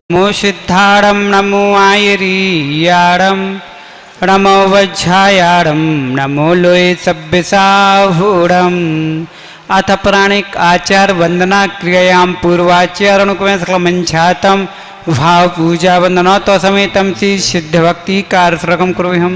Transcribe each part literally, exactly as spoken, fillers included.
नमो सिद्धारं नमो आयरीयारं नमो वज्रायारं नमो लोये सभ्यसाहूरम्। अथ प्राणिक आचार वंदना क्रियायां पूर्वाचारण सकलमंछातम भाव पूजा वंदना तो समेतम श्री सिद्ध भक्ति कारश्रकम कुर्वहम।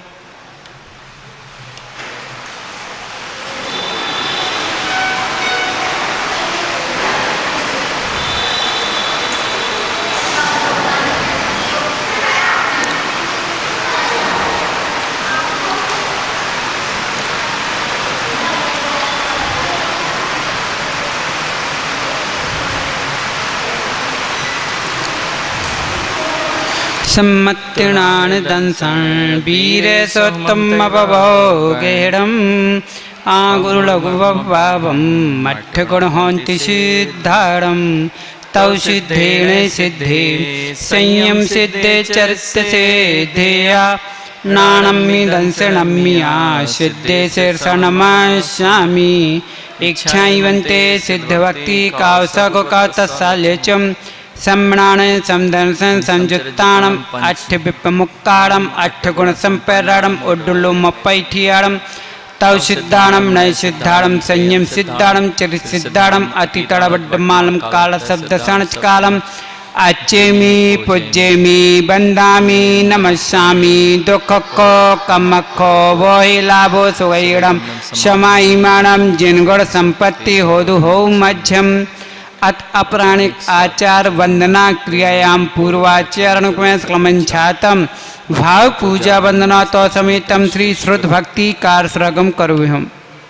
सम्मत्तिणान दंसन वीरे सोत्तम अपभोगेरम आगुरु लघु भावम मठ गुण होंति सिद्धारम तव सिद्धेन सिद्धे संयम सिद्धे चरित्र सिद्धेया नानम्मि दंसनम्मिया सिद्धे शीर्षनमास्यामि इच्छाइवन्ते सिद्ध भक्ति कावसको का तत्साल्यचम सम्मणान समदर्शन संयुक्ताणम अष्ट विप्रमुक्ताणम अष्ट गुण संपराणम उड्डुलुमपैठियाणम तव सिद्धाणम नय सिद्धाणम संयम सिद्धाणम चरित सिद्धाणम अतितड़बड्डमालम काल शब्द सणचकालम अच्छेमी पूज्येमी बंदामी नमस्यामी दुखको कमको वही लाभो सुगैरम समाईमाणम जिनगुण संपत्ति होदु हो मध्यम। अत अपराणिक आचार वंदना क्रियायां पूर्वाचरण सकलमंछातम भाव पूजा वंदना तो समेतम श्री श्रुत भक्ति कारश्रगम करुहम।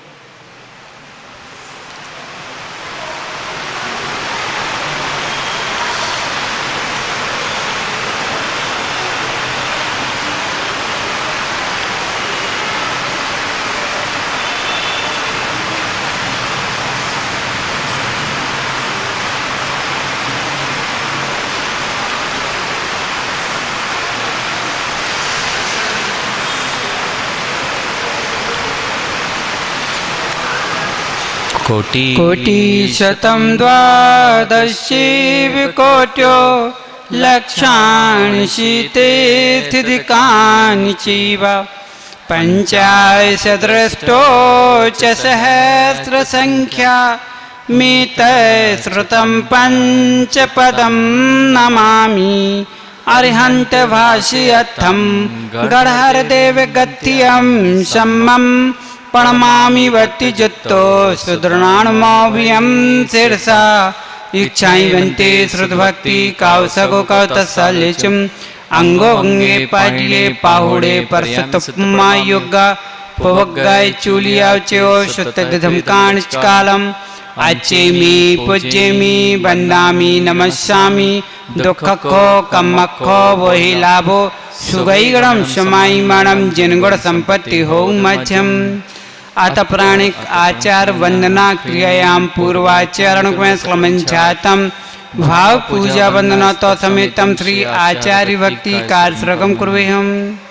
कोटि कोटि शतम द्वादशीविकोट्यो लक्षाणि शीतेऽधिकानि चैव पञ्चाशद्रष्टो च सहस्र संख्या मितः श्रुतं पंचपदं नमामि अरिहंत भाष्यर्थं गढ़हरदेव गत्यं सम्मं प्रणमामि वत्ति जत्तो सुदृणाणमव्यं शीर्षा इच्छाइवन्ते श्रुतभक्ति कावसको का तत्साल्यचम अंगो अंगे पाटिये पाहुड़े परसतपमा योगा पवग्गाय चूलियावचो शुद्धधम कांचकालम अच्छेमी पूज्येमी बंदामी नमस्यामि दुखको कमको वही लाभो सुगैगणम समाईमाणम जिनगुण संपत्ति हो मध्यम। अत प्राणिक आचार वंदना क्रियायां पूर्वाचरण सकलमंछातम भाव पूजा वंदना तो समेतम श्री आचार्य भक्ति कारश्रगम कुर्वहम।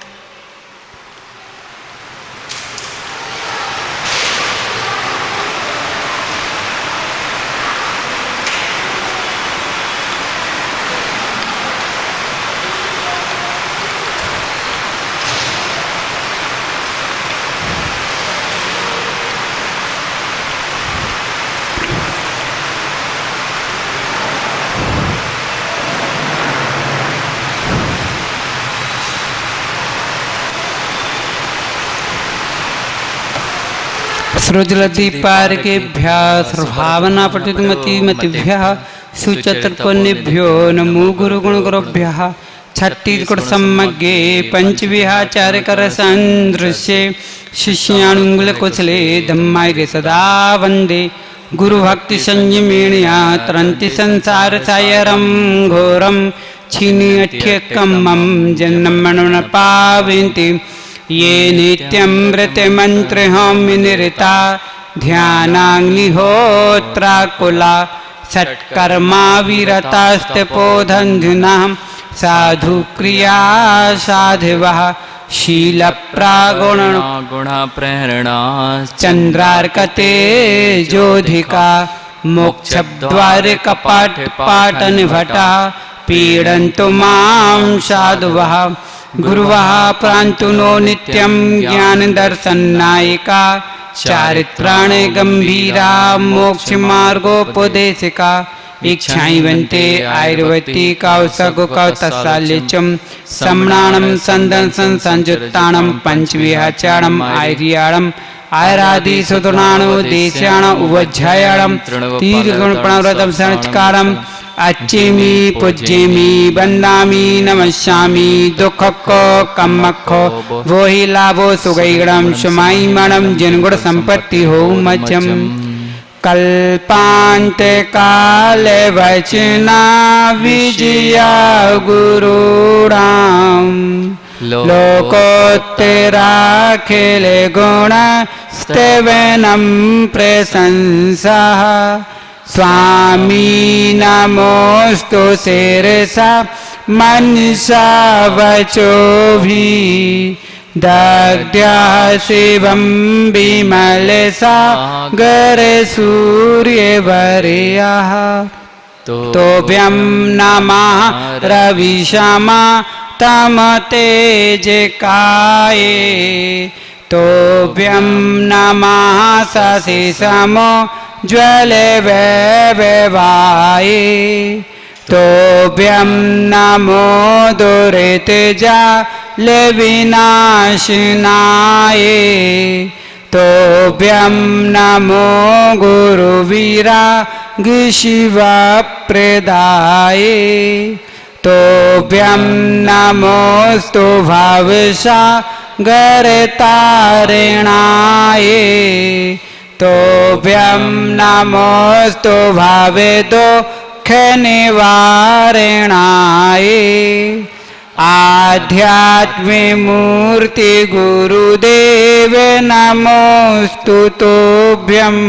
सृजलदीपार्केभ्यः सर्वभावना पठितमतिमतिभ्यः सुचतुर्पुण्येभ्यो नमो गुरुगुणगुरुभ्यः छत्तीसगढ़ सम्मग्गे पंचविहाचार्यकरसंदृश्ये शिष्याणुङ्गुलकुशले धम्मायरे सदा वन्दे गुरुभक्ति संयमेणया तरन्ति संसारसागरं घोरं क्षीणियठ्यकमं जन्मं पावन्ति ये नित्यं व्रतमन्त्रहं निरता ध्यानाग्निहोत्राकुला सत्कर्मा विरतास्तपोधन्धुनां साधु क्रिया साधवः शील प्रागुण गुण प्रेरणा चंद्रार्कते जोधिका मोक्ष द्वार कपाट पाटन भटा पीडन्तु मां साधवः गुरुवः प्रान्तु नो नित्यं ज्ञानदर्शननायिका चारित्राण गंभीरा मोक्ष मार्गोपदेशिका इच्छाइवन्ते आयुर्वती कौसगु कौतसाल्यचम सम्राणं संदंसन संयुक्ताणं पंचविहाचारणं आर्याणं आयरादि सुतुनाणो देशाण उवज्झायाणं तीर्थगुणप्रणव्रतं संस्कारं अच्छेमि पूज्येमि वन्दामि नमस्यामि दुःखको कम्मखो वो ही लाभो सुगैगणं सुमाइमणं जिनगुण संपत्ति हो मध्यम कल्पांत काले वचना विजया गुरुराम लोकोत्तरा खेले गुण स्तेवनम प्रशंसा स्वामी नमोस्तु शिरसा मनसा वचो भी दग्ध्या शिवं विमलसा गर सूर्यवर्यः तोभ्यं नमः रविशमा तमतेजकाये तोभ्यं नमः शशिसमो ज्वलवैभवाये तोभ्यं नमो दुरितजा विनाशनाय तोभ्यं नमो गुरुवीरा शिवप्रदाय तोभ्यं नमोस्तु भवसागरतारिणाय तोभ्यं नमोस्तु भवदुःखनिवारणाय आध्यात्मे मूर्ति गुरुदेव नमोस्तु तोभ्यम्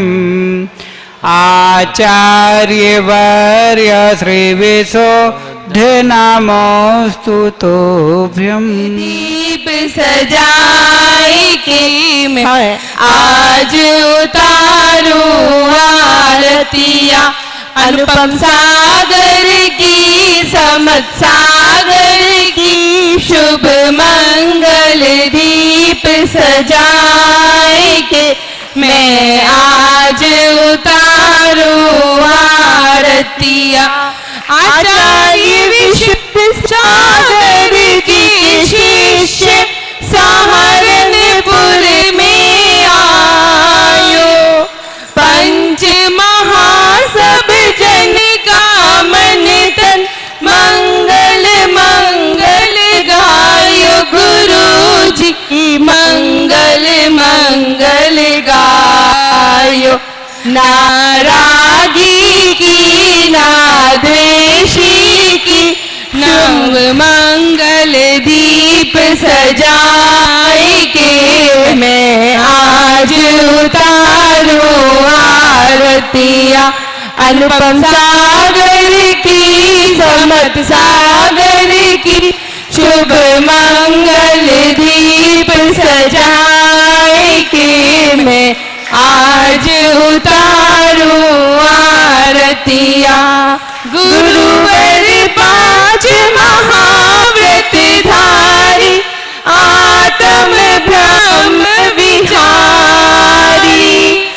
आचार्यवर्य श्री विशुद्ध नमोस्तु तोभ्यम् दीप सजाए के मैं आज उतारू आरतिया अनुपम सागर की समत सागर की शुभ मंगल दीप सजाए के मैं आज उतारू आरतिया आचार्य विशुद्ध सागर की शिष्य सहारनपुर में आयो पंच महासभ जन का मन तन मंगल मंगल गायो गुरुजी मंगल मंगल गायो नारागी की ना द्वेषी की नव मंगल दीप सजाए के मैं आज उतारू आरतिया अनुपम सागर की समत सागर की शुभ मंगल दीप सजाए के मैं आज उतारू आरतिया गुरुवर पांच महाव्रत धारी आत्म ब्रह्म विहारी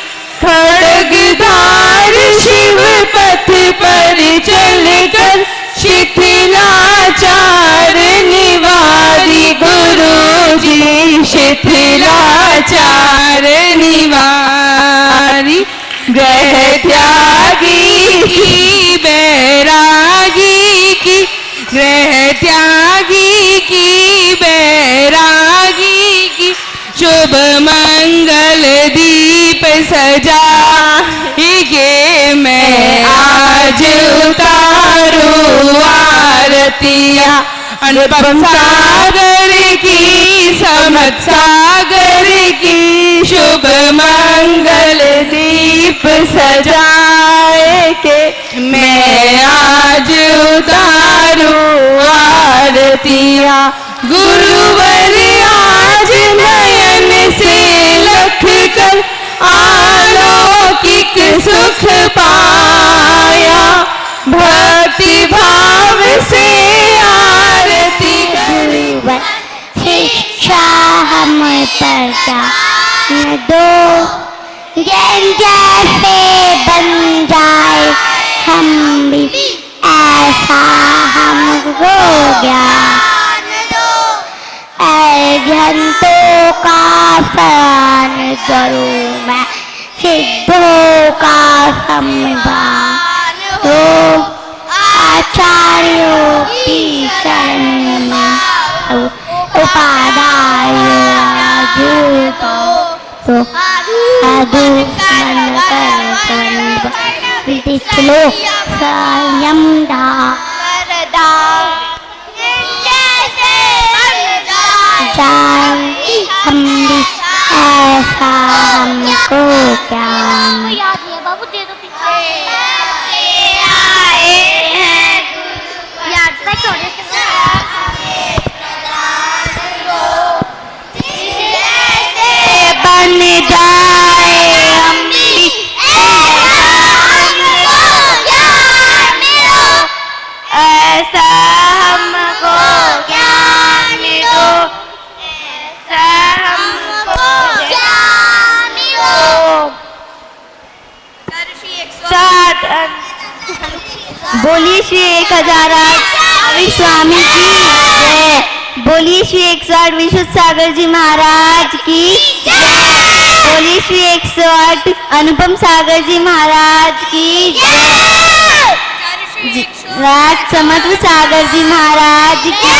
खड्गधार शिव पथ पर चलकर शिथिलाचार निवारी गुरुजी शिथिलाचार निवारी ग्रह त्यागी की बैरागी की ग्रह त्यागी की बैरागी की शुभ मंगल दीप सजा के मैं आज उतारू आरतिया अनुपम सागर की समत सागर की शुभ मंगल दीप सजाए के मैं आज उतारू आरतिया गुरुवर आज नयन से लख कर अलौकिक सुख पाया भक्ति भाव से जैन जैसे बन जाए हम भी ऐसा हमको ज्ञान दो। अर्घ्यंतों का फरान करूं मैं, सिद्धों का संविधान हो। आचार्यों की शरण में उपाध्याय तो साधु मन कर विदितलो संयम धारदा जैसे जान हम भी ऐसा हमको क्या याद है बाबू, दे दो पीछे आए हैं याद से छोड़े बन जाए हम भी ऐसा हमको ज्ञान दो, ऐसा हमको ज्ञान दो। सात बोलिए श्री एक हजार आठ स्वामी जी जय। बोलिए श्री एक सौ आठ विशुद्ध सागर जी महाराज की जय। बोलिए श्री एक सौ आठ अनुपम सागर जी महाराज की जय। राज समत्व सागर जी महाराज की जय।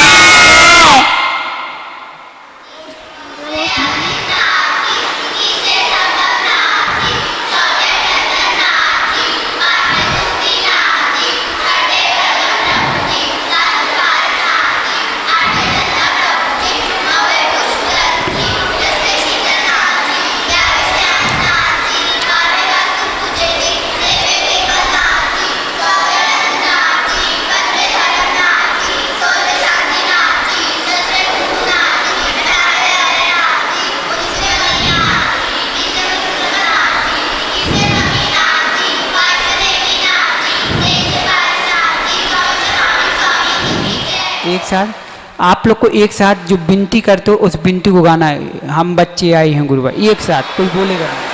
एक साथ आप लोग को एक साथ जो विनती करते हो उस विनती को गाना है। हम बच्चे आए हैं गुरुवा, एक साथ कोई बोलेगा नहीं।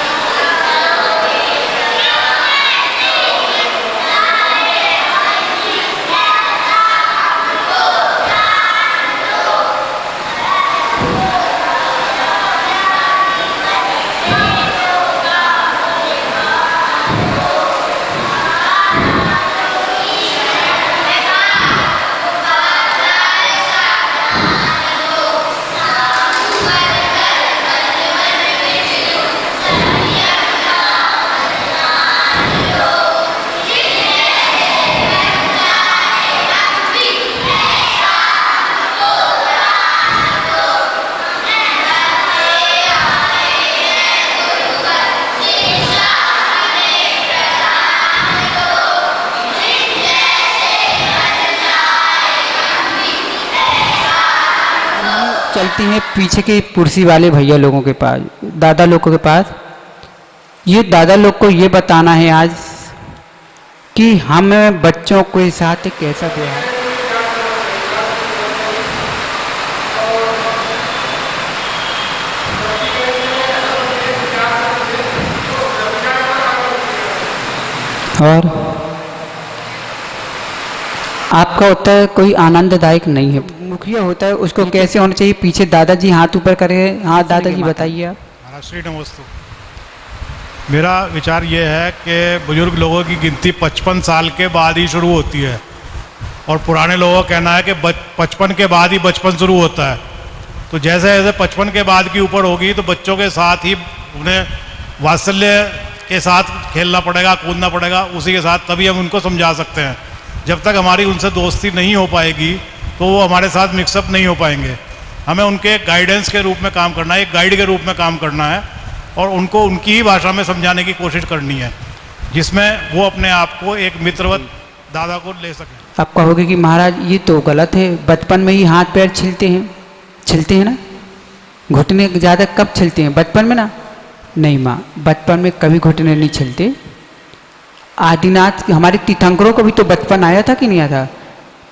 चलती हैं पीछे के कुर्सी वाले भैया लोगों के पास, दादा लोगों के पास। ये दादा लोग को ये बताना है आज कि हमें बच्चों के साथ कैसा व्यवहार। और आपका होता है कोई आनंददायक नहीं है, मुखिया होता है उसको कैसे होना चाहिए। पीछे दादाजी हाथ ऊपर करे। हाँ दादाजी बताइए आप। श्री नमस्ते। मेरा विचार ये है कि बुजुर्ग लोगों की गिनती पचपन साल के बाद ही शुरू होती है और पुराने लोगों का कहना है कि पचपन के बाद ही बचपन शुरू होता है। तो जैसे जैसे पचपन के बाद की ऊपर होगी तो बच्चों के साथ ही उन्हें वात्सल्य के साथ खेलना पड़ेगा, कूदना पड़ेगा, उसी के साथ तभी हम उनको समझा सकते हैं। जब तक हमारी उनसे दोस्ती नहीं हो पाएगी तो वो हमारे साथ मिक्सअप नहीं हो पाएंगे। हमें उनके गाइडेंस के रूप में काम करना है, एक गाइड के रूप में काम करना है और उनको उनकी ही भाषा में समझाने की कोशिश करनी है जिसमें वो अपने आप को एक मित्रवत दादा को ले सकें। आप कहोगे कि महाराज ये तो गलत है, बचपन में ही हाथ पैर छिलते हैं, छिलते हैं ना, घुटने ज़्यादा कब छिलते हैं? बचपन में ना। नहीं माँ, बचपन में कभी घुटने नहीं छिलते। आदिनाथ हमारे तीर्थंकरों को भी तो बचपन आया था कि नहीं आया था?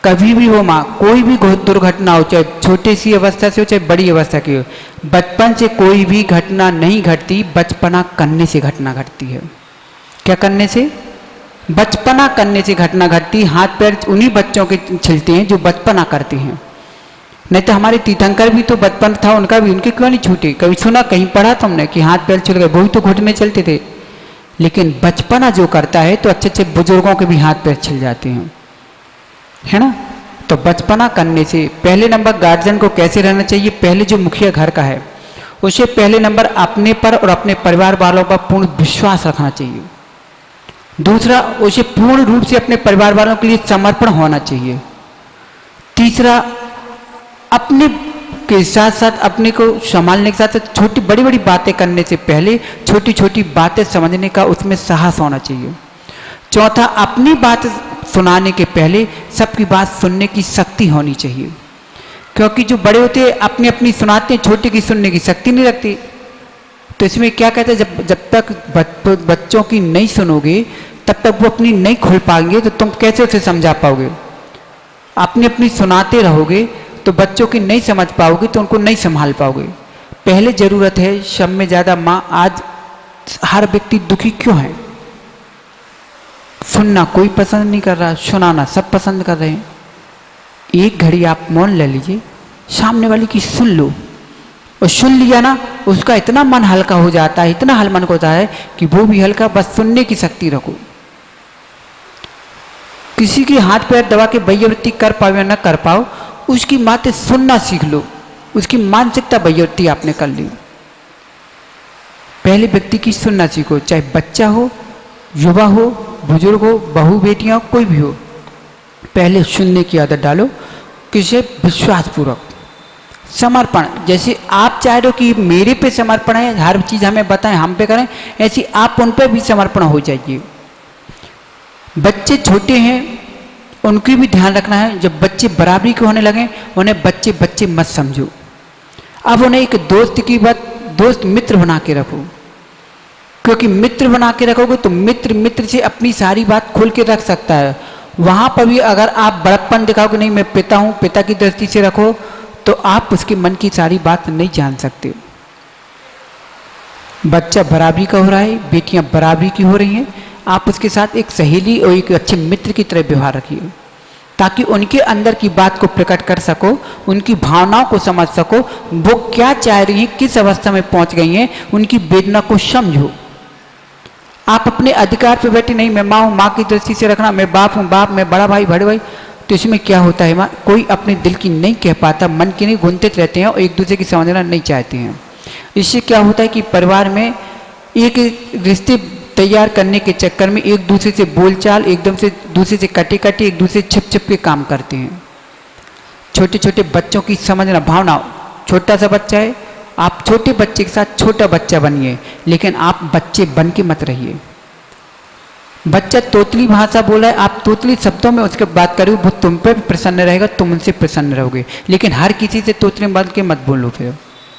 कभी भी वो माँ कोई भी दुर्घटना हो, चाहे छोटी सी अवस्था से हो चाहे बड़ी अवस्था की हो, बचपन से कोई भी घटना नहीं घटती, बचपना करने से घटना घटती है। क्या करने से? बचपना करने से घटना घटती। हाथ पैर उन्हीं बच्चों के छिलते हैं जो बचपना करते हैं। नहीं तो हमारे तीर्थंकर भी तो बचपन था उनका भी, उनके क्यों नहीं छूटे? कभी सुना, कहीं पढ़ा तुमने कि हाथ पैर छिल गए? वही तो घुटने चलते थे। लेकिन बचपना जो करता है तो अच्छे अच्छे बुजुर्गों के भी हाथ पैर छिल जाते हैं, है ना। तो बचपना करने से पहले नंबर गार्जियन को कैसे रहना चाहिए? पहले जो मुखिया घर का है उसे पहले नंबर अपने पर और अपने परिवार वालों पर पूर्ण विश्वास रखना चाहिए। दूसरा, उसे पूर्ण रूप से अपने परिवार वालों के लिए समर्पण होना चाहिए। तीसरा, अपने के साथ साथ अपने को संभालने के साथ साथ छोटी बड़ी बड़ी बातें करने से पहले छोटी छोटी बातें समझने का उसमें साहस होना चाहिए। चौथा, अपनी बात सुनाने के पहले सबकी बात सुनने की शक्ति होनी चाहिए, क्योंकि जो बड़े होते हैं अपनी अपनी सुनाते हैं, छोटे की सुनने की शक्ति नहीं रखती। तो इसमें क्या कहते हैं, जब जब तक बच्चों की नहीं सुनोगे तब तक वो अपनी नहीं खुल पाएंगे, तो तुम कैसे उसे समझा पाओगे? अपनी अपनी सुनाते रहोगे तो बच्चों की नहीं समझ पाओगे, तो उनको नहीं संभाल पाओगे। पहले जरूरत है सब में ज़्यादा माँ। आज हर व्यक्ति दुखी क्यों है? सुनना कोई पसंद नहीं कर रहा, सुनाना सब पसंद कर रहे हैं। एक घड़ी आप मौन ले लीजिए, सामने वाले की सुन लो, और सुन लिया ना, उसका इतना मन हल्का हो जाता है, इतना हल मन होता है कि वो भी हल्का। बस सुनने की शक्ति रखो। किसी के हाथ पैर दबा के वैयवृत्ति कर पाओ या न कर पाओ, उसकी बातें सुनना सीख लो, उसकी मानसिकता वैयवृत्ति आपने कर ली। पहले व्यक्ति की सुनना सीखो, चाहे बच्चा हो, युवा हो, बुजुर्ग हो, बहू बेटियां, कोई भी हो। पहले सुनने की आदत डालो, किसे विश्वासपूर्वक समर्पण। जैसे आप चाह रहे हो कि मेरे पे समर्पण है, हर चीज़ हमें बताएं, हम पे करें, ऐसी आप उन पे भी समर्पण हो जाइए। बच्चे छोटे हैं, उनकी भी ध्यान रखना है। जब बच्चे बराबरी के होने लगे, उन्हें बच्चे बच्चे मत समझो। अब उन्हें एक दोस्त की बात, दोस्त मित्र बना के रखो, क्योंकि मित्र बना के रखोगे तो मित्र मित्र से अपनी सारी बात खोल के रख सकता है। वहाँ पर भी अगर आप बड़प्पन दिखाओगे, नहीं मैं पिता हूँ, पिता की दृष्टि से रखो, तो आप उसके मन की सारी बात नहीं जान सकते। बच्चा बराबरी का हो रहा है, बेटियां बराबरी की हो रही हैं, आप उसके साथ एक सहेली और एक अच्छे मित्र की तरह व्यवहार रखिए, ताकि उनके अंदर की बात को प्रकट कर सको, उनकी भावनाओं को समझ सको, वो क्या चाह रही हैं, किस अवस्था में पहुंच गई हैं, उनकी वेदना को समझो। आप अपने अधिकार पे बैठे, नहीं मैं माँ हूँ, माँ की दृष्टि से रखना, मैं बाप हूँ, बाप, मैं बड़ा भाई, बड़े भाई, तो इसमें क्या होता है माँ, कोई अपने दिल की नहीं कह पाता, मन की नहीं, गुंथित रहते हैं और एक दूसरे की समझना नहीं चाहते हैं। इससे क्या होता है कि परिवार में एक रिश्ते तैयार करने के चक्कर में एक दूसरे से बोलचाल, एकदम से दूसरे से कटे कटे, एक दूसरे छिप छिप के काम करते हैं। छोटे छोटे बच्चों की समझना, भावना, छोटा सा बच्चा है, आप छोटे बच्चे के साथ छोटा बच्चा बनिए, लेकिन आप बच्चे बन के मत रहिए। बच्चा तोतली भाषा बोल रहा है, आप तोतली शब्दों में उसके बात करो, वो तुम पे भी प्रसन्न रहेगा, तुम उनसे प्रसन्न रहोगे, लेकिन हर किसी से तोतली बन के मत बोलो। फिर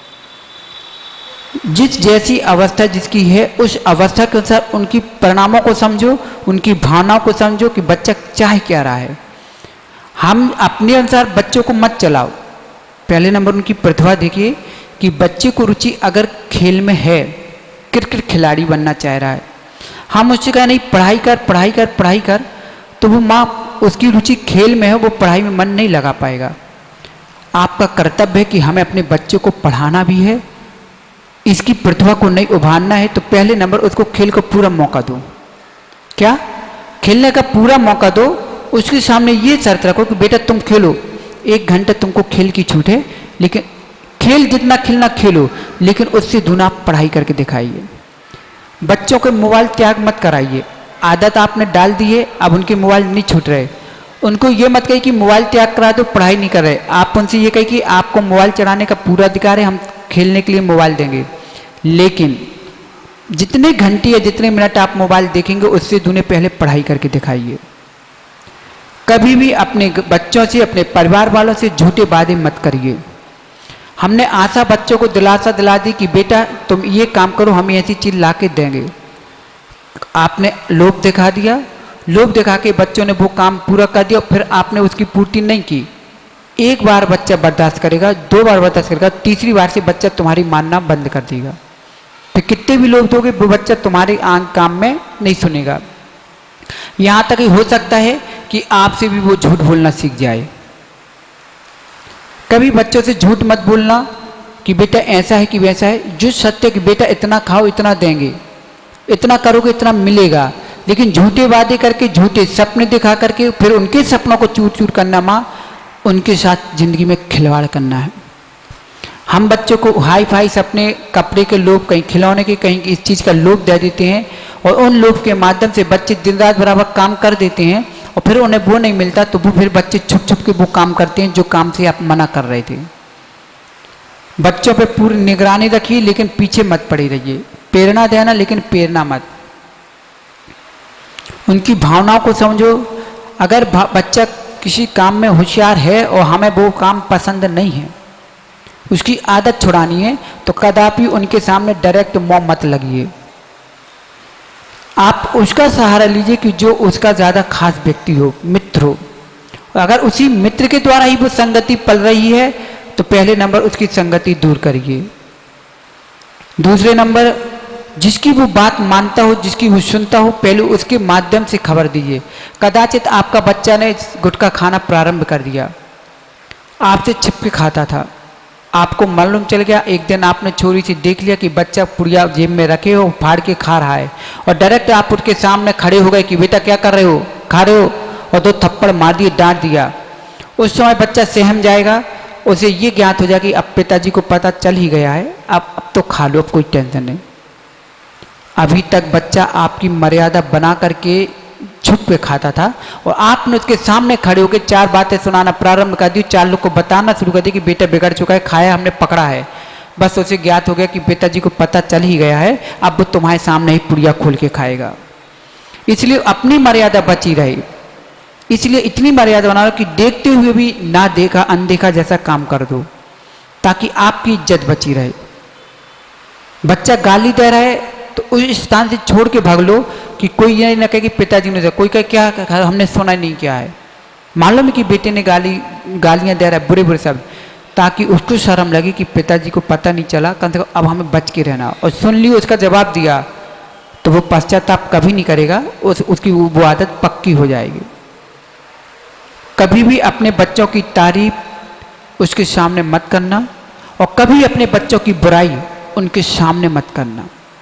जिस जैसी अवस्था जिसकी है, उस अवस्था के अनुसार उनकी परिणामों को समझो, उनकी भावनाओं को समझो कि बच्चा चाह क्या रहा है। हम अपने अनुसार बच्चों को मत चलाओ। पहले नंबर उनकी प्रतिभा देखिए कि बच्चे को रुचि अगर खेल में है, क्रिकेट खिलाड़ी बनना चाह रहा है, हम उससे कहें नहीं पढ़ाई कर पढ़ाई कर पढ़ाई कर, तो वो माँ उसकी रुचि खेल में है, वो पढ़ाई में मन नहीं लगा पाएगा। आपका कर्तव्य है कि हमें अपने बच्चों को पढ़ाना भी है, इसकी प्रतिभा को नहीं उभारना है, तो पहले नंबर उसको खेल को पूरा मौका दो। क्या? खेलने का पूरा मौका दो। उसके सामने ये शर्त रखो कि बेटा तुम खेलो, एक घंटे तुमको खेल की छूट है, लेकिन खेल जितना खेलना खेलो, लेकिन उससे दूना पढ़ाई करके दिखाइए। बच्चों को मोबाइल त्याग मत कराइए। आदत आपने डाल दी है, अब उनके मोबाइल नहीं छूट रहे। उनको ये मत कहिए कि मोबाइल त्याग करा दो, पढ़ाई नहीं कर रहे। आप उनसे ये कहिए कि आपको मोबाइल चलाने का पूरा अधिकार है, हम खेलने के लिए मोबाइल देंगे, लेकिन जितने घंटे या जितने मिनट आप मोबाइल देखेंगे उससे दूने पहले पढ़ाई करके दिखाइए। कभी भी अपने बच्चों से, अपने परिवार वालों से झूठे वादे मत करिए। हमने आशा बच्चों को दिलासा दिला दी कि बेटा तुम ये काम करो, हम ऐसी चीज ला के देंगे, आपने लोभ दिखा दिया, लोभ दिखा के बच्चों ने वो काम पूरा कर दिया, फिर आपने उसकी पूर्ति नहीं की। एक बार बच्चा बर्दाश्त करेगा, दो बार बर्दाश्त करेगा, तीसरी बार से बच्चा तुम्हारी मानना बंद कर देगा। फिर कितने भी लोग दोगे वो बच्चा तुम्हारे आंग काम में नहीं सुनेगा। यहाँ तक ही हो सकता है कि आपसे भी वो झूठ बोलना सीख जाए। कभी बच्चों से झूठ मत बोलना कि बेटा ऐसा है कि वैसा है। जो सत्य कि बेटा इतना खाओ इतना देंगे, इतना करोगे इतना मिलेगा, लेकिन झूठे वादे करके, झूठे सपने दिखा करके फिर उनके सपनों को चूर चूर करना, माँ उनके साथ जिंदगी में खिलवाड़ करना है। हम बच्चों को हाई फाई सपने, कपड़े के लोभ, कहीं खिलौने के, कहीं इस चीज़ का लोभ दे देते हैं और उन लोभ के माध्यम से बच्चे दिन रात बराबर काम कर देते हैं और फिर उन्हें वो नहीं मिलता तो वो फिर बच्चे छुप छुप के वो काम करते हैं जो काम से आप मना कर रहे थे। बच्चों पे पूरी निगरानी रखिए लेकिन पीछे मत पड़ी रहिए। प्रेरणा देना लेकिन प्रेरणा मत। उनकी भावनाओं को समझो। अगर बच्चा किसी काम में होशियार है और हमें वो काम पसंद नहीं है, उसकी आदत छुड़ानी है, तो कदापि उनके सामने डायरेक्ट मुंह मत लगिए। आप उसका सहारा लीजिए कि जो उसका ज़्यादा खास व्यक्ति हो, मित्र हो। अगर उसी मित्र के द्वारा ही वो संगति पल रही है तो पहले नंबर उसकी संगति दूर करिए। दूसरे नंबर, जिसकी वो बात मानता हो, जिसकी वो सुनता हो, पहले उसके माध्यम से खबर दीजिए। कदाचित आपका बच्चा ने गुटखा खाना प्रारंभ कर दिया, आपसे छिप के खाता था, आपको मालूम चल गया, एक दिन आपने चोरी से देख लिया कि बच्चा पुड़िया जेब में रखे हो फाड़ के खा रहा है और डायरेक्ट आप उसके सामने खड़े हो गए कि बेटा क्या कर रहे हो, खा रहे हो, और दो थप्पड़ मार दिए, डांट दिया। उस समय बच्चा सहम जाएगा, उसे ये ज्ञात हो जाएगा कि अब पिताजी को पता चल ही गया है, अब अब तो खा लो, अब कोई टेंशन नहीं। अभी तक बच्चा आपकी मर्यादा बना करके छुप के खाता था और आपने उसके सामने खड़े होकर चार बातें सुनाना प्रारंभ कर दी, चार लोग को बताना शुरू कर दिया कि बेटा बिगड़ चुका है, खाया हमने, पकड़ा है। बस उसे ज्ञात हो गया कि पिताजी को पता चल ही गया है, अब वो तुम्हारे सामने ही पुड़िया खोल के खाएगा। इसलिए अपनी मर्यादा बची रहे। इसलिए इतनी मर्यादा बना लो कि देखते हुए भी ना देखा अनदेखा जैसा काम कर दो, ताकि आपकी इज्जत बची रहे। बच्चा गाली दे रहा है तो उस स्थान से छोड़ के भाग लो कि कोई ये ना कहे कि पिताजी ने, कोई कहे क्या हमने सुना नहीं क्या है। मालूम है कि बेटे ने गाली गालियां दे रहा है, बुरे बुरे शब्द, ताकि उसको शर्म लगे कि पिताजी को पता नहीं चला, कम से कम अब हमें बच के रहना। और सुन लियो उसका जवाब दिया तो वो पश्चाताप कभी नहीं करेगा, उस उसकी वो आदत पक्की हो जाएगी। कभी भी अपने बच्चों की तारीफ उसके सामने मत करना और कभी अपने बच्चों की बुराई उनके सामने मत करना।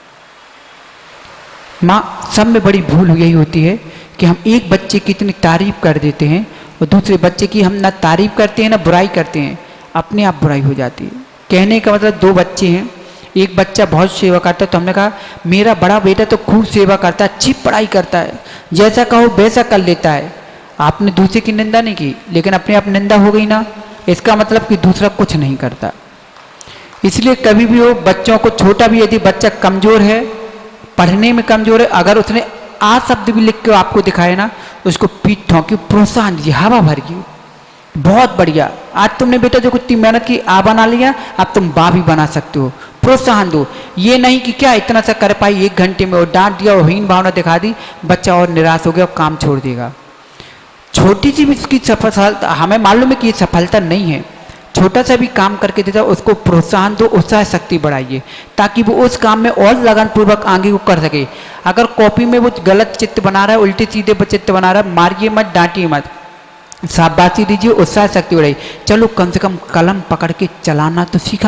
माँ, सब में बड़ी भूल यही होती है कि हम एक बच्चे की इतनी तारीफ कर देते हैं और दूसरे बच्चे की हम ना तारीफ करते हैं ना बुराई करते हैं, अपने आप बुराई हो जाती है। कहने का मतलब, दो बच्चे हैं, एक बच्चा बहुत सेवा करता है तो हमने कहा मेरा बड़ा बेटा तो खूब सेवा करता है, अच्छी पढ़ाई करता है, जैसा कहो वैसा कर लेता है। आपने दूसरे की निंदा नहीं की लेकिन अपने आप निंदा हो गई ना, इसका मतलब कि दूसरा कुछ नहीं करता। इसलिए कभी भी हो बच्चों को, छोटा भी यदि बच्चा कमजोर है, पढ़ने में कमजोर है, अगर उसने आ शब्द भी लिख के आपको दिखाए ना, उसको पीठ ठोंकी, प्रोत्साहन दीजिए, हवा भरिए, बहुत बढ़िया, आज तुमने बेटा जो इतनी मेहनत की आ बना लिया, अब तुम बा भी बना सकते हो, प्रोत्साहन दो। ये नहीं कि क्या इतना सा कर पाई एक घंटे में और डांट दिया और हीन भावना दिखा दी, बच्चा और निराश हो गया और काम छोड़ देगा। छोटी सी भी इसकी सफलता, हमें मालूम है कि ये सफलता नहीं है, छोटा सा भी काम करके देता, उसको प्रोत्साहन दो, उत्साह शक्ति बढ़ाइए ताकि वो उस काम में और लगन पूर्वक आगे को कर सके। अगर कॉपी में वो गलत चित्र बना रहा है, उल्टे सीधे चित्र बना रहा है, मारिए मत, डांटिए मत, शाबाशी दीजिए, उत्साह शक्ति बढ़ाइए। चलो कम से कम कलम पकड़ के चलाना तो सीखा।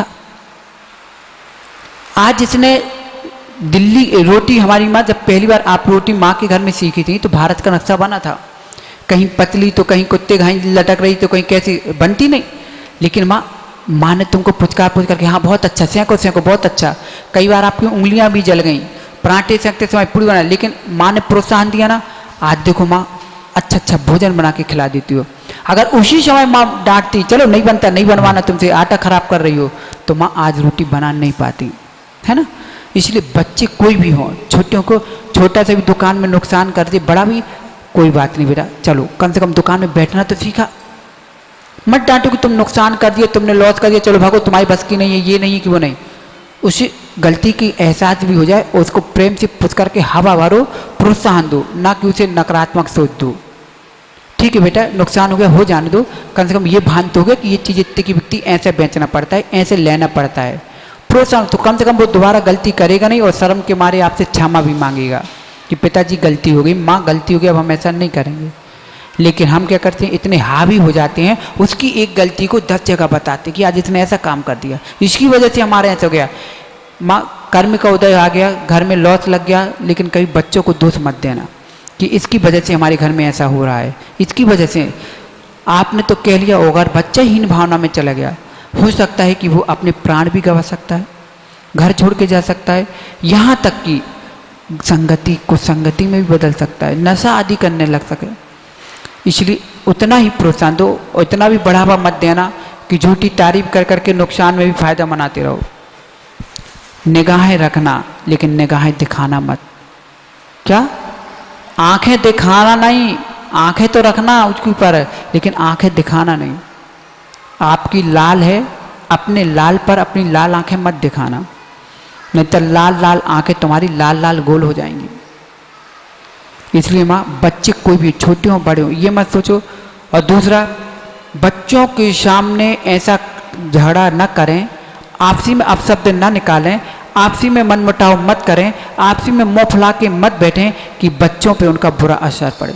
आज इसने दिल्ली रोटी, हमारी माँ जब पहली बार आप रोटी माँ के घर में सीखी थी तो भारत का नक्शा बना था, कहीं पतली तो कहीं कुत्ते घाई लटक रही तो कहीं कैसी, बनती नहीं। लेकिन माँ माँ ने तुमको पुचकार पुच करके, हाँ बहुत अच्छा, सेंको सेंको बहुत अच्छा, कई बार आपकी उंगलियां भी जल गई पराठे सेंकते समय, पूरी बना, लेकिन माँ ने प्रोत्साहन दिया ना, आज देखो माँ अच्छा अच्छा भोजन बना के खिला देती हो। अगर उसी समय माँ डांटती, चलो नहीं बनता, नहीं बनवाना तुमसे, आटा खराब कर रही हो, तो माँ आज रोटी बना नहीं पाती, है ना। इसलिए बच्चे कोई भी हों, छोटियों को छोटा सा भी दुकान में नुकसान कर दे, बड़ा भी कोई बात नहीं बेटा, चलो कम से कम दुकान में बैठना तो सीखा। मत डांटो कि तुम नुकसान कर दिए, तुमने लॉस कर दिया, चलो भागो, तुम्हारी बस की नहीं है, ये नहीं है कि वो नहीं। उसे गलती की एहसास भी हो जाए और उसको प्रेम से पुछ करके हवा भरो, प्रोत्साहन दो, ना कि उसे नकारात्मक सोच दो। ठीक है बेटा, नुकसान हो गया, हो जाने दो, कम से कम ये भान तो हो गया कि ये चीज़ इतने की बिकती, ऐसे बेचना पड़ता है, ऐसे लेना पड़ता है। प्रोत्साहन तो कम से कम वो दोबारा गलती करेगा नहीं और शर्म के मारे आपसे क्षमा भी मांगेगा कि पिताजी गलती हो गई, माँ गलती हो गई, अब हम ऐसा नहीं करेंगे। लेकिन हम क्या करते हैं, इतने हावी हो जाते हैं, उसकी एक गलती को दस जगह बताते कि आज इसने ऐसा काम कर दिया, इसकी वजह से हमारे ऐसा हो गया। माँ कर्म का उदय आ गया, घर में लॉस लग गया, लेकिन कभी बच्चों को दोष मत देना कि इसकी वजह से हमारे घर में ऐसा हो रहा है, इसकी वजह से। आपने तो कह लिया होगा, बच्चा हीन भावना में चला गया, हो सकता है कि वो अपने प्राण भी गंवा सकता है, घर छोड़ के जा सकता है, यहाँ तक कि संगति को संगति में भी बदल सकता है, नशा आदि करने लग सके। इसलिए उतना ही प्रोत्साहन दो, उतना भी बढ़ावा मत देना कि झूठी तारीफ कर करके नुकसान में भी फायदा मनाते रहो। निगाहें रखना, लेकिन निगाहें दिखाना मत। क्या? आंखें दिखाना नहीं, आंखें तो रखना उसके ऊपर, लेकिन आंखें दिखाना नहीं। आपकी लाल है, अपने लाल पर अपनी लाल आंखें मत दिखाना, नहीं तो लाल लाल आंखें तुम्हारी लाल लाल गोल हो जाएंगी। इसलिए माँ, बच्चे कोई भी छोटे हो बड़े हो ये मत सोचो। और दूसरा, बच्चों के सामने ऐसा झगड़ा न करें, आपसी में अपशब्द न निकालें, आपसी में मनमुटाव मत करें, आपसी में मुंह फुला के मत बैठें कि बच्चों पे उनका बुरा असर पड़े।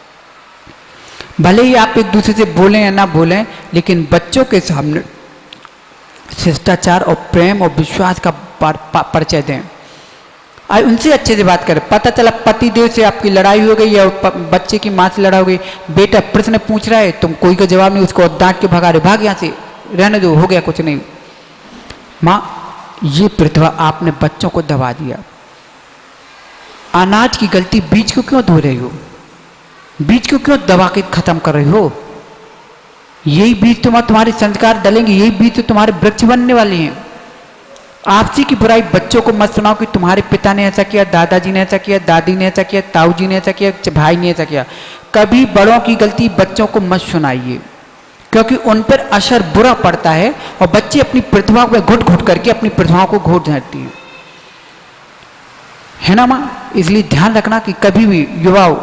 भले ही आप एक दूसरे से बोलें या ना बोलें, लेकिन बच्चों के सामने शिष्टाचार और प्रेम और विश्वास का परिचय दें। और उनसे अच्छे से बात करें। पता चला पति देव से आपकी लड़ाई हो गई या बच्चे की माँ से लड़ाई हो गई, बेटा प्रश्न पूछ रहा है, तुम कोई का जवाब नहीं, उसको डांट के भगा रहे, भाग यहाँ से, रहने दो, हो गया कुछ नहीं। माँ, ये प्रतिभा आपने बच्चों को दबा दिया। अनाज की गलती बीज को क्यों धो रही हो? बीज को क्यों दबा के खत्म कर रही हो? यही बीज तुम्हारे तुम्हारे संस्कार डलेंगे, यही बीज तो तुम्हारे वृक्ष बनने वाले हैं। आपसी की बुराई बच्चों को मत सुनाओ कि तुम्हारे पिता ने ऐसा किया, दादाजी ने ऐसा किया, दादी ने ऐसा किया, ताऊ जी ने ऐसा किया, भाई ने ऐसा किया। कभी बड़ों की गलती बच्चों को मत सुनाइए, क्योंकि उन पर असर बुरा पड़ता है और बच्चे अपनी प्रतिभा को घुट घुट करके अपनी प्रतिभाओं को घोट जाती हैं, है ना माँ? इसलिए ध्यान रखना कि कभी भी युवाओं,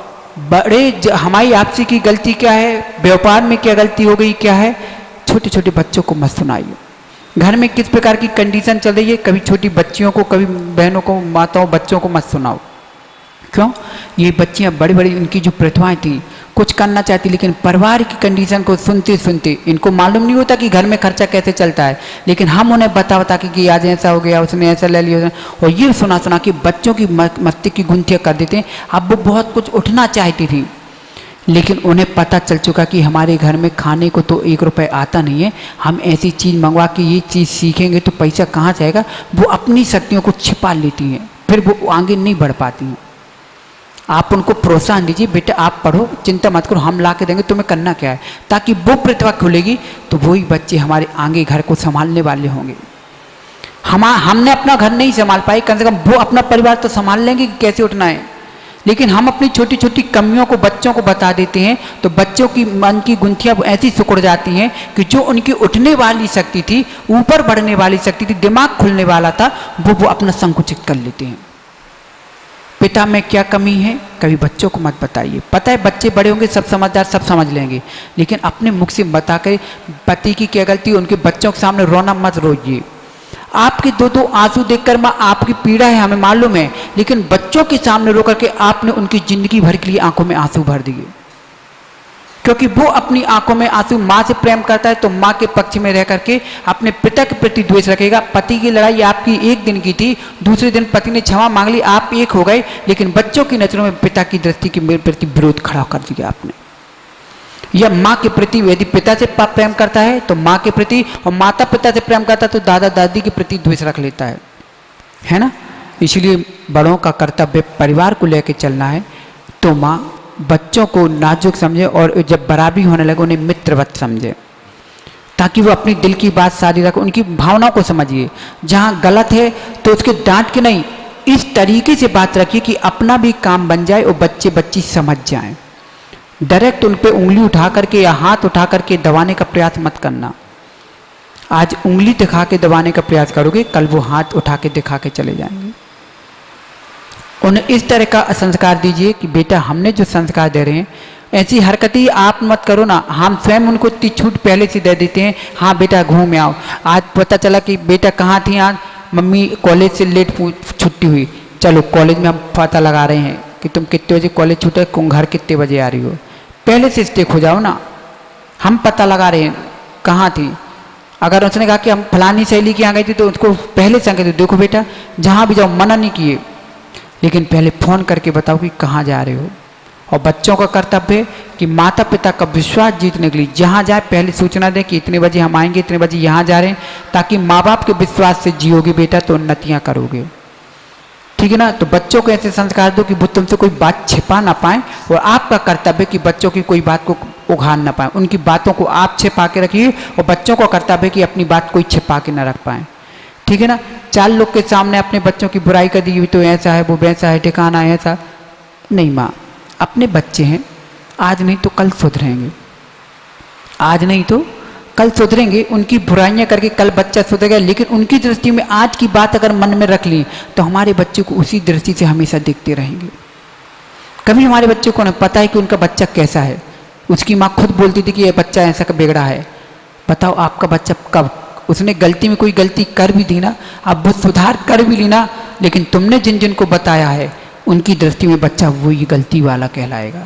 बड़े हमारी आपसी की गलती क्या है, व्यापार में क्या गलती हो गई क्या है, छोटे छोटे बच्चों को मत सुनाइए। घर में किस प्रकार की कंडीशन चल रही है, कभी छोटी बच्चियों को, कभी बहनों को, माताओं, बच्चों को मत सुनाओ। क्यों? ये बच्चियां बड़ी बड़ी, इनकी जो प्रतिभाएं थी, कुछ करना चाहती, लेकिन परिवार की कंडीशन को सुनते सुनते इनको मालूम नहीं होता कि घर में खर्चा कैसे चलता है, लेकिन हम उन्हें बता बता के कि आज ऐसा हो गया, उसने ऐसा ले लिया, और ये सुना सुना कि बच्चों की मस्तिष्क की गुंथियाँ कर देते हैं। अब वो बहुत कुछ उठना चाहती थी, लेकिन उन्हें पता चल चुका कि हमारे घर में खाने को तो एक रुपए आता नहीं है, हम ऐसी चीज़ मंगवा के ये चीज़ सीखेंगे तो पैसा कहाँ से आएगा। वो अपनी शक्तियों को छिपा लेती हैं, फिर वो आगे नहीं बढ़ पाती हैं। आप उनको प्रोत्साहन दीजिए, बेटा आप पढ़ो, चिंता मत करो, हम ला के देंगे, तुम्हें करना क्या है, ताकि वो प्रतिभा खुलेगी तो वही बच्चे हमारे आगे घर को संभालने वाले होंगे। हम हमने अपना घर नहीं संभाल पाए, कम से कम वो अपना परिवार तो संभाल लेंगे कि कैसे उठना है। लेकिन हम अपनी छोटी छोटी कमियों को बच्चों को बता देते हैं तो बच्चों की मन की गुंथियाँ ऐसी सिकुड़ जाती हैं कि जो उनकी उठने वाली शक्ति थी, ऊपर बढ़ने वाली शक्ति थी, दिमाग खुलने वाला था, वो वो अपना संकुचित कर लेते हैं। पिता में क्या कमी है, कभी बच्चों को मत बताइए। पता है बच्चे बड़े होंगे, सब समझदार, सब समझ लेंगे, लेकिन अपने मुख से बताकर पति की क्या गलती, उनके बच्चों के सामने रोना मत रोइए। आपके दो दो आंसू देखकर माँ आपकी पीड़ा है, हमें मालूम है, लेकिन बच्चों के सामने रो करके आपने उनकी जिंदगी भर के लिए आंखों में आंसू भर दिए, क्योंकि वो अपनी आंखों में आंसू, माँ से प्रेम करता है तो माँ के पक्ष में रह करके अपने पिता के प्रति द्वेष रखेगा। पति की लड़ाई आपकी एक दिन की थी, दूसरे दिन पति ने क्षमा मांग ली, आप एक हो गए, लेकिन बच्चों की नजरों में पिता की दृष्टि के मेरे प्रति विरोध खड़ा कर दिया आपने। या माँ के प्रति यदि पिता से प्रेम करता है तो माँ के प्रति, और माता पिता से प्रेम करता है तो दादा दादी के प्रति द्वेष रख लेता है, है ना? इसलिए बड़ों का कर्तव्य परिवार को लेकर चलना है। तो माँ बच्चों को नाजुक समझे और जब बराबरी होने लगे उन्हें मित्रवत समझे, ताकि वो अपनी दिल की बात सारी रखें, उनकी भावनाओं को समझिए। जहाँ गलत है तो उसके डांट के नहीं, इस तरीके से बात रखिए कि अपना भी काम बन जाए और बच्चे बच्ची समझ जाएं। डायरेक्ट उन पे उंगली उठा करके या हाथ उठा करके दबाने का प्रयास मत करना। आज उंगली दिखा के दबाने का प्रयास करोगे, कल वो हाथ उठा के दिखा के चले जाएंगे। उन्हें इस तरह का संस्कार दीजिए कि बेटा हमने जो संस्कार दे रहे हैं ऐसी हरकतें आप मत करो ना। हम स्वयं उनको इतनी छूट पहले से दे देते हैं, हाँ बेटा घूम आओ। आज पता चला कि बेटा कहाँ थी, आज मम्मी कॉलेज से लेट छुट्टी हुई, चलो कॉलेज में हम पता लगा रहे हैं कि तुम कितने बजे कॉलेज छूटे, घर कितने बजे आ रही हो। पहले से स्टेक हो जाओ ना, हम पता लगा रहे हैं कहाँ थी। अगर उसने कहा कि हम फलानी सहेली के यहाँ गई थी तो उसको पहले संकेत दो, देखो बेटा जहाँ भी जाओ, मना नहीं किए, लेकिन पहले फ़ोन करके बताओ कि कहाँ जा रहे हो। और बच्चों का कर्तव्य है कि माता पिता का विश्वास जीतने के लिए जहाँ जाए पहले सूचना दें कि इतने बजे हम आएंगे, इतने बजे यहाँ जा रहे हैं, ताकि माँ बाप के विश्वास से जियोगे बेटा तो उन्नतियाँ करोगे, ठीक है ना। तो बच्चों को ऐसे संस्कार दो कि वो तुमसे कोई बात छिपा ना पाए, और आपका कर्तव्य कि बच्चों की कोई बात को उघाड़ ना पाए, उनकी बातों को आप छिपा के रखिए, और बच्चों का कर्तव्य कि अपनी बात कोई छिपा के ना रख पाए, ठीक है ना। चार लोग के सामने अपने बच्चों की बुराई कर दी, तो ऐसा है वो वैसा है, ठिकाना है ऐसा नहीं। माँ अपने बच्चे हैं, आज नहीं तो कल सुधरेंगे, आज नहीं तो कल सुधरेंगे। उनकी बुराइयां करके कल बच्चा सुधरेगा, लेकिन उनकी दृष्टि में आज की बात अगर मन में रख ली तो हमारे बच्चे को उसी दृष्टि से हमेशा देखते रहेंगे। कभी हमारे बच्चे को नहीं पता है कि उनका बच्चा कैसा है। उसकी माँ खुद बोलती थी कि ये बच्चा ऐसा बिगड़ा है। बताओ आपका बच्चा कब उसने गलती में कोई गलती कर भी दी ना, अब वो सुधार कर भी ली ना, लेकिन तुमने जिन जिन को बताया है उनकी दृष्टि में बच्चा वही गलती वाला कहलाएगा,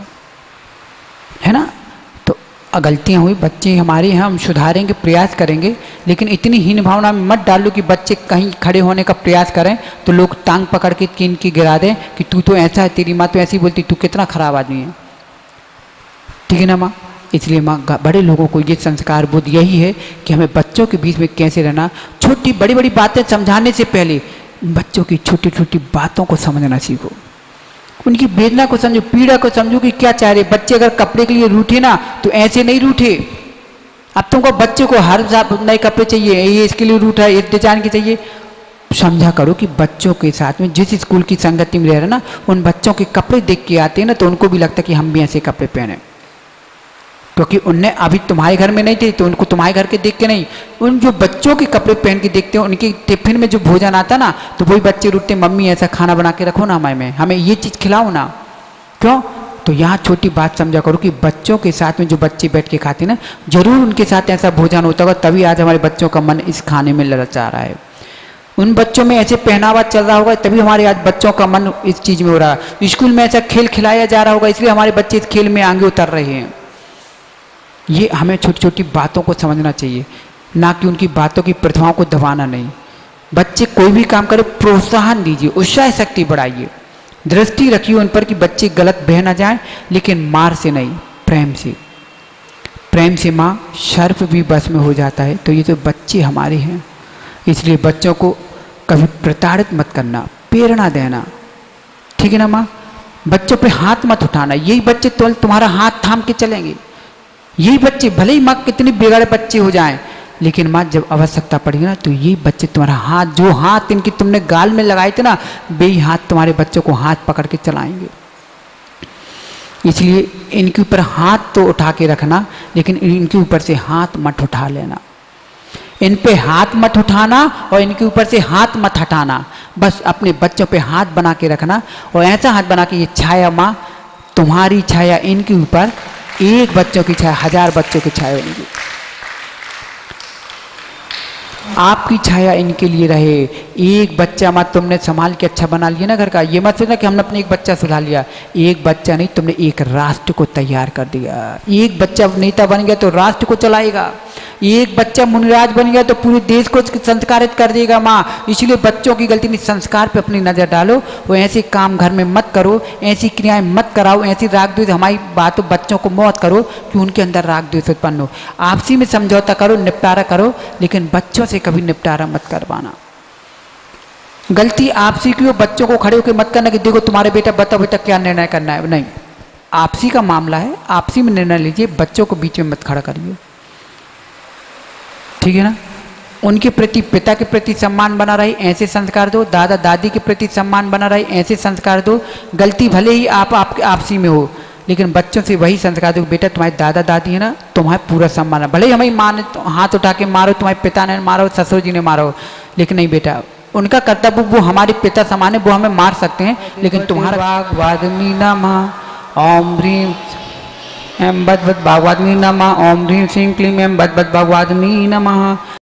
है ना। तो गलतियाँ हुई, बच्चे हमारे हैं, हम सुधारेंगे, प्रयास करेंगे, लेकिन इतनी हीन भावना में मत डालो कि बच्चे कहीं खड़े होने का प्रयास करें तो लोग टांग पकड़ के कीन की गिरा दें कि तू तो ऐसा है, तेरी माँ तो ऐसी बोलती, तू कितना खराब आदमी है, ठीक है ना माँ। इसलिए माँ बड़े लोगों को ये संस्कार बोध यही है कि हमें बच्चों के बीच में कैसे रहना। छोटी बड़ी बड़ी बातें समझाने से पहले बच्चों की छोटी छोटी बातों को समझना सीखो, उनकी वेदना को समझो, पीड़ा को समझो कि क्या चाह रहे। बच्चे अगर कपड़े के लिए रूठे ना तो ऐसे नहीं रूठे। अब तुमको बच्चे को हर नए कपड़े चाहिए, ये इसके लिए रूठा है, इस डिजाइन के चाहिए, समझा करो कि बच्चों के साथ में जिस स्कूल की संगति में रह रहे ना, उन बच्चों के कपड़े देख के आते हैं ना तो उनको भी लगता है कि हम भी ऐसे कपड़े पहने, क्योंकि उनने अभी तुम्हारे घर में नहीं थे तो उनको तुम्हारे घर के देख के नहीं, उन जो बच्चों के कपड़े पहन के देखते हैं, उनके टिफिन में जो भोजन आता ना तो वही बच्चे रूठते, मम्मी ऐसा खाना बना के रखो ना हमारे में, हमें ये चीज़ खिलाओ ना। क्यों? तो यहाँ छोटी बात समझा करो कि बच्चों के साथ में जो बच्चे बैठ के खाते ना, जरूर उनके साथ ऐसा भोजन होता होगा, तभी आज हमारे बच्चों का मन इस खाने में ललचा रहा है। उन बच्चों में ऐसे पहनावा चल रहा होगा तभी हमारे आज बच्चों का मन इस चीज़ में हो रहा है। स्कूल में ऐसा खेल खिलाया जा रहा होगा इसलिए हमारे बच्चे इस खेल में आगे उतर रहे हैं। ये हमें छोटी छोटी बातों को समझना चाहिए, ना कि उनकी बातों की प्रतिभाओं को दबाना नहीं। बच्चे कोई भी काम करे प्रोत्साहन दीजिए, उत्साह शक्ति बढ़ाइए, दृष्टि रखिए उन पर कि बच्चे गलत बह ना जाएं, लेकिन मार से नहीं, प्रेम से। प्रेम से माँ सर्प भी बस में हो जाता है। तो ये तो बच्चे हमारे हैं, इसलिए बच्चों को कभी प्रताड़ित मत करना, प्रेरणा देना, ठीक है ना माँ। बच्चों पे हाथ मत उठाना, यही बच्चे तो तुम्हारा हाथ थाम के चलेंगे। यही बच्चे भले ही माँ कितने बिगड़े बच्चे हो जाएं, लेकिन माँ जब आवश्यकता पड़ेगी ना तो ये बच्चे तुम्हारा हाथ, जो हाथ इनकी तुमने गाल में लगाए थे ना, वे हाथ तुम्हारे बच्चों को हाथ पकड़ के चलाएंगे। इसलिए इनके ऊपर हाथ तो उठा के रखना, लेकिन इनके ऊपर से हाथ मत उठा लेना। इन पे हाथ मत उठाना और इनके ऊपर से हाथ मत हटाना, बस अपने बच्चों पे हाथ बना के रखना। और ऐसा हाथ बना के, ये छाया माँ तुम्हारी छाया इनके ऊपर, एक बच्चों की छाया हजार बच्चों की छाया होगी, आपकी छाया इनके लिए रहे। एक बच्चा मत तुमने संभाल के अच्छा बना लिया ना घर का, ये मत सोचना कि हमने अपने एक बच्चा सुधार लिया। एक बच्चा नहीं, तुमने एक राष्ट्र को तैयार कर दिया। एक बच्चा नेता बन गया तो राष्ट्र को चलाएगा, एक बच्चा मुनिराज बन गया तो पूरे देश को संस्कारित कर देगा माँ। इसलिए बच्चों की गलती नहीं, संस्कार पे अपनी नज़र डालो। वो ऐसे काम घर में मत करो, ऐसी क्रियाएं मत कराओ, ऐसी राग द्वेष हमारी बातों बच्चों को मत करो कि उनके अंदर राग द्वेष उत्पन्न हो। आपसी में समझौता करो, निपटारा करो, लेकिन बच्चों से कभी निपटारा मत करवाना। गलती आपसी की हो, बच्चों को खड़े होकर मत करना कि देखो तुम्हारे बेटा बताओ बेटा क्या निर्णय करना है, नहीं। आपसी का मामला है, आपसी में निर्णय लीजिए, बच्चों को बीच में मत खड़ा करिए, ठीक है ना। उनके प्रति, पिता के प्रति सम्मान बना रहे, ऐसे संस्कार दो। दादा दादी के प्रति सम्मान बना रहे, ऐसे संस्कार दो। गलती भले ही आप आपके आपसी में हो, लेकिन बच्चों से वही संस्कार दो, बेटा तुम्हारे दादा दादी है ना, तुम्हारे पूरा सम्मान है, भले ही हमें माँ ने तो हाथ उठा के मारो, तुम्हारे पिता ने मारो, ससुर जी ने मारो, लेकिन नहीं बेटा, उनका कर्तव्य, वो हमारे पिता समान है, वो हमें मार सकते हैं, लेकिन तुम्हारा वाग्वादिनी नमः ओम ह्रीं एम बद बद भागवादिनी नमः ओम ह्रीं श्रीं क्लीं एम बद बद भागवादिनी नमः।